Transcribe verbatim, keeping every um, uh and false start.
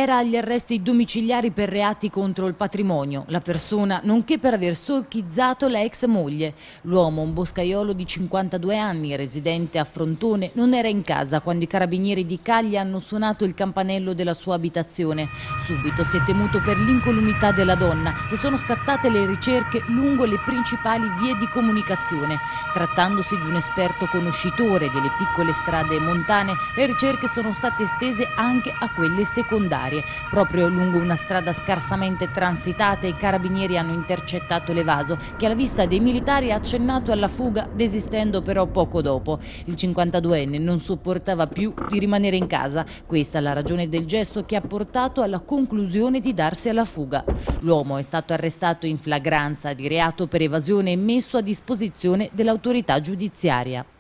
Era agli arresti domiciliari per reati contro il patrimonio, la persona, nonché per aver stalkizzato la ex moglie. L'uomo, un boscaiolo di cinquantadue anni, residente a Frontone, non era in casa quando i carabinieri di Cagli hanno suonato il campanello della sua abitazione. Subito si è temuto per l'incolumità della donna e sono scattate le ricerche lungo le principali vie di comunicazione. Trattandosi di un esperto conoscitore delle piccole strade montane, le ricerche sono state estese anche a quelle secondarie. Proprio lungo una strada scarsamente transitata i carabinieri hanno intercettato l'evaso, che alla vista dei militari ha accennato alla fuga, desistendo però poco dopo. Il cinquantaduenne non sopportava più di rimanere in casa. Questa è la ragione del gesto che ha portato alla conclusione di darsi alla fuga. L'uomo è stato arrestato in flagranza di reato per evasione e messo a disposizione dell'autorità giudiziaria.